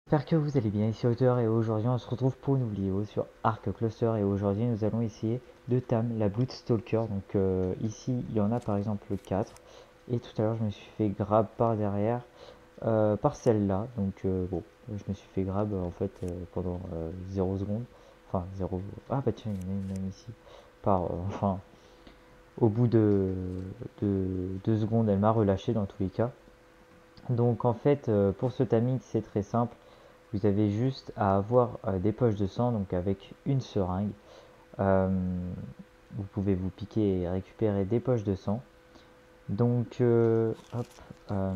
J'espère que vous allez bien, ici Auteur et aujourd'hui on se retrouve pour une vidéo sur Arc Cluster et aujourd'hui nous allons essayer de tam la Bloodstalker. Donc ici il y en a par exemple 4 et tout à l'heure je me suis fait grab par derrière par celle-là. Donc bon, je me suis fait grab en fait pendant 0 secondes. Enfin 0... Ah bah tiens, il y en a une même ici. Enfin, au bout de 2 secondes elle m'a relâché dans tous les cas. Donc en fait pour ce timing c'est très simple. Vous avez juste à avoir des poches de sang, donc avec une seringue. Euh, vous pouvez vous piquer et récupérer des poches de sang. Donc, hop, euh,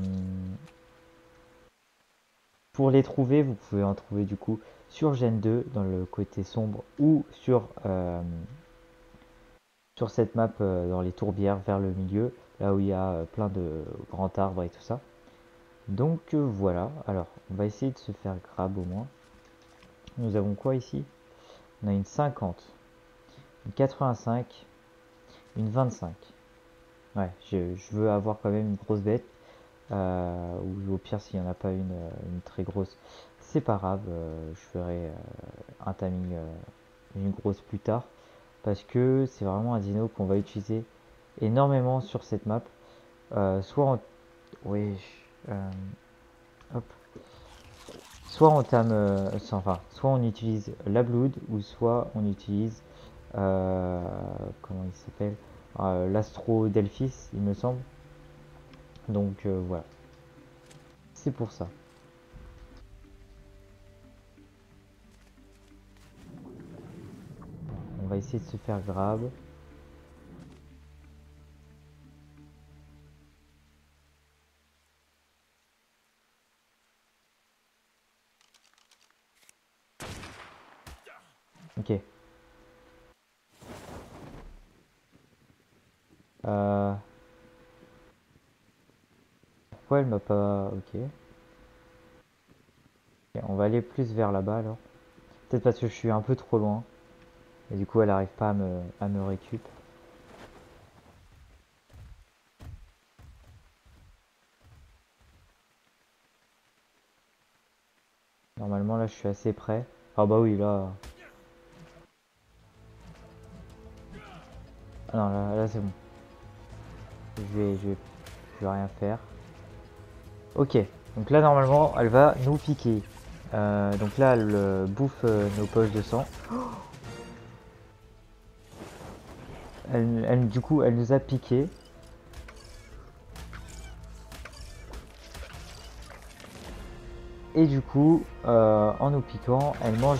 pour les trouver, vous pouvez en trouver du coup sur Gen 2 dans le côté sombre ou sur cette map dans les tourbières vers le milieu, là où il y a plein de grands arbres et tout ça. Donc voilà, alors on va essayer de se faire grab au moins. Nous avons quoi ici? On a une 50, une 85, une 25. Ouais, je veux avoir quand même une grosse bête. Ou au pire, s'il n'y en a pas une très grosse, c'est pas grave. Je ferai un timing, une grosse plus tard. Parce que c'est vraiment un dino qu'on va utiliser énormément sur cette map. Soit en. Oui. Hop. Soit on tame. Enfin, soit on utilise la Blood, ou soit on utilise. Comment il s'appelle, l'Astro Delphis, il me semble. Donc voilà, c'est pour ça. On va essayer de se faire grab. Ok. Euh, Pourquoi elle m'a pas... Ok. Ok, on va aller plus vers là-bas alors. Peut-être parce que je suis un peu trop loin. Et du coup elle arrive pas à me récup. Normalement là je suis assez près. Ah bah oui là... Ah non là c'est bon. Je vais rien faire. Ok. Donc là normalement elle va nous piquer. Donc là elle bouffe nos poches de sang. Du coup elle nous a piqué. Et du coup, en nous piquant, elle mange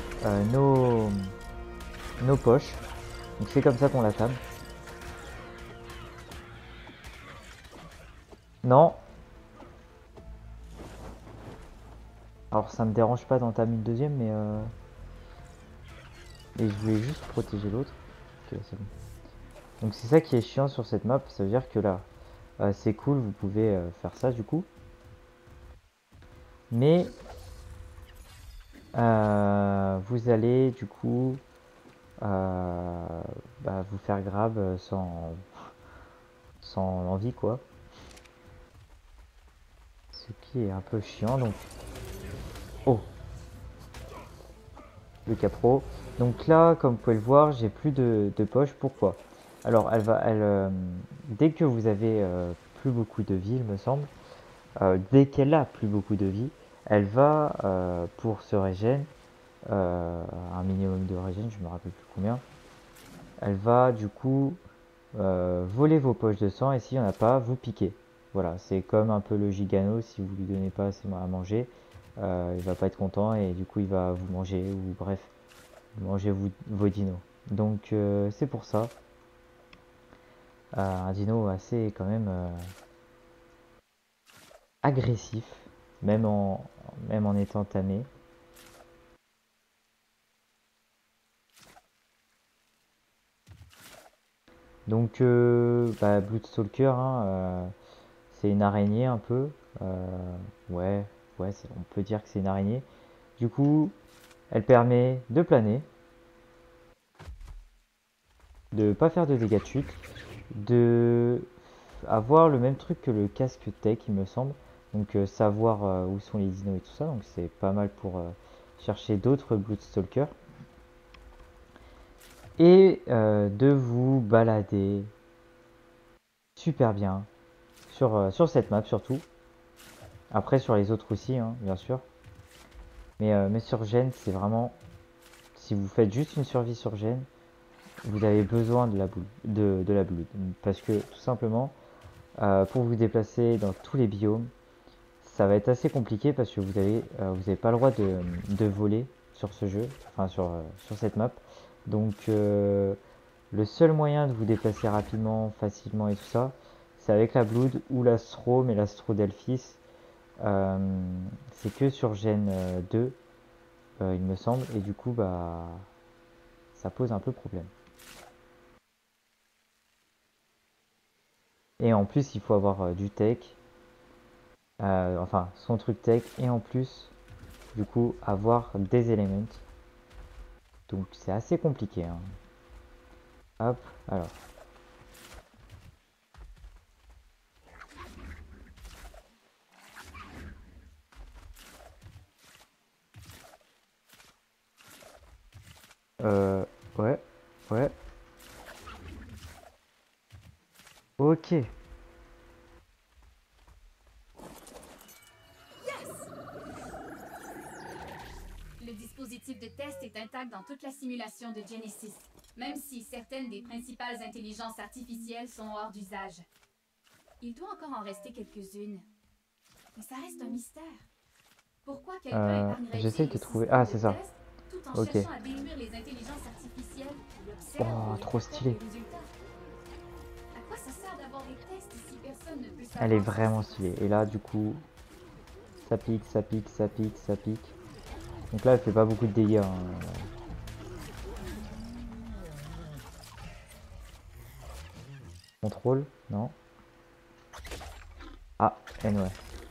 nos poches. Donc c'est comme ça qu'on la tame. Non. Alors ça me dérange pas d'en tamer une deuxième, mais et je voulais juste protéger l'autre. Ok, c'est bon. Donc c'est ça qui est chiant sur cette map, ça veut dire que là, c'est cool, vous pouvez faire ça du coup. Mais vous allez du coup vous faire grab sans envie quoi. Ce qui est un peu chiant donc. Oh, le capro. Donc là, comme vous pouvez le voir, j'ai plus de poche. Pourquoi? Alors, dès que vous avez plus beaucoup de vie, il me semble, dès qu'elle a plus beaucoup de vie, elle va, pour se régène, un minimum de régène, je me rappelle plus combien, elle va du coup voler vos poches de sang et s'il n'y en a pas, vous piquer. Voilà, c'est comme un peu le gigano, si vous lui donnez pas assez à manger, il va pas être content et du coup il va vous manger ou bref, mangez vos dinos. Donc c'est pour ça. Un dino assez quand même agressif, même en étant tamé. Donc Bloodstalker, hein, c'est une araignée un peu. Ouais, ouais, on peut dire que c'est une araignée. Du coup, elle permet de planer, de pas faire de dégâts de chute, de avoir le même truc que le casque tech, il me semble. Donc savoir où sont les dinos et tout ça. Donc c'est pas mal pour chercher d'autres Bloodstalkers. Et de vous balader super bien sur cette map surtout. Après sur les autres aussi, hein, bien sûr. Mais sur Gênes, c'est vraiment... Si vous faites juste une survie sur Gênes, vous avez besoin de la boule, de la blood. Parce que tout simplement, pour vous déplacer dans tous les biomes, ça va être assez compliqué parce que vous avez pas le droit de voler sur ce jeu, enfin sur cette map. Donc le seul moyen de vous déplacer rapidement, facilement et tout ça, c'est avec la Blood ou l'Astro, mais l'Astro Delphis, euh, c'est que sur Gen 2, il me semble, et du coup, bah, ça pose un peu problème. Et en plus, il faut avoir du tech, enfin son truc tech, et en plus, du coup, avoir des éléments. Donc c'est assez compliqué, hein. Hop, alors. Euh, ouais, ouais. Ok. Le dispositif de test est intact dans toute la simulation de Genesis, même si certaines des principales intelligences artificielles sont hors d'usage. Il doit encore en rester quelques-unes, mais ça reste un mystère. Pourquoi quelqu'un J'essaye épargnerait-il le de trouver... système Ah, de c'est ça. test tout en Ok. cherchant à détruire les intelligences artificielles qui observent Oh, et trop interprètent stylé. les résultats? À quoi ça sert d'avoir des tests si personne ne peut Elle est savoir ce qui vraiment s'est stylée. passé? Et là, du coup, ça pique, ça pique, ça pique, ça pique. Donc là, elle fait pas beaucoup de dégâts, hein. Contrôle, non. Ah, ouais.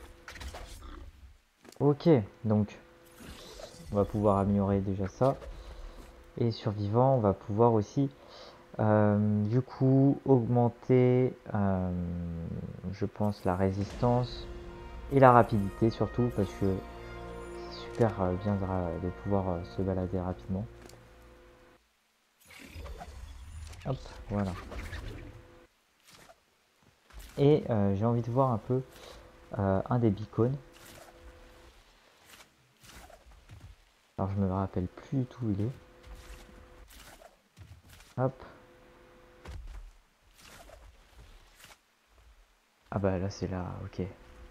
Ok, donc on va pouvoir améliorer déjà ça. Et survivant, on va pouvoir aussi, du coup, augmenter, je pense, la résistance et la rapidité surtout, parce que c'est super bien de pouvoir se balader rapidement. Hop, voilà. Et j'ai envie de voir un peu un des beacons. Alors je me rappelle plus du tout où il est. Hop. Ah bah là c'est là, ok.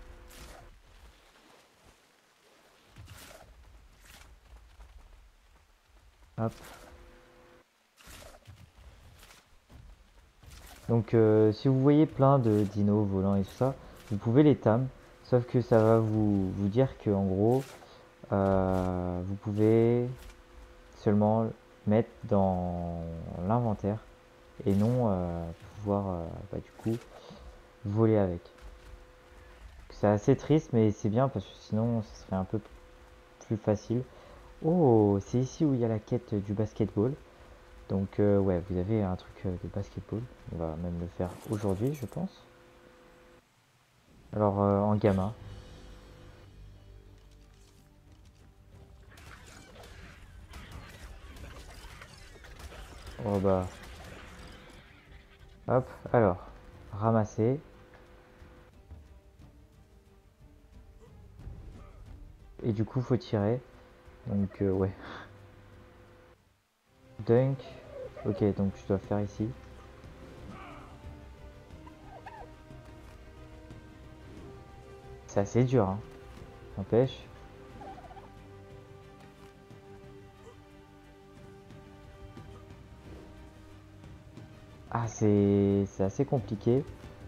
Hop. Donc si vous voyez plein de dinos volants et tout ça, vous pouvez les tam. Sauf que ça va vous dire que en gros, vous pouvez seulement mettre dans l'inventaire et non pouvoir bah, du coup voler avec. C'est assez triste mais c'est bien parce que sinon ça serait un peu plus facile. Oh, c'est ici où il y a la quête du basketball. Donc ouais, vous avez un truc de basketball. On va même le faire aujourd'hui, je pense. Alors en gamma. Oh bah, hop, alors, ramasser. Et du coup, faut tirer. Donc ouais. Dunk. Ok, donc je dois faire ici. C'est assez dur, hein. N'empêche. Ah, c'est assez compliqué.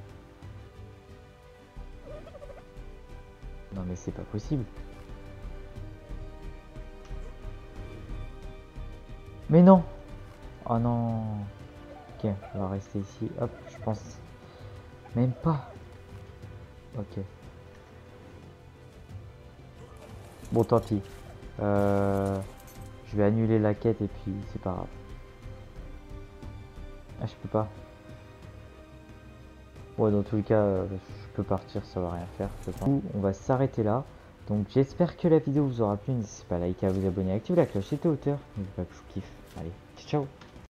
Non mais c'est pas possible. Mais non. Oh non. Ok, on va rester ici. Hop, je pense. Même pas. Ok. Bon, tant pis. Je vais annuler la quête et puis c'est pas grave. Ah, je peux pas. Ouais, dans tous les cas, je peux partir, ça va rien faire. Je pense. On va s'arrêter là. Donc j'espère que la vidéo vous aura plu. N'hésitez pas à liker, à vous abonner, à activer la cloche si t'es auteur. N'oubliez pas que je vous kiffe. Allez, ciao ciao.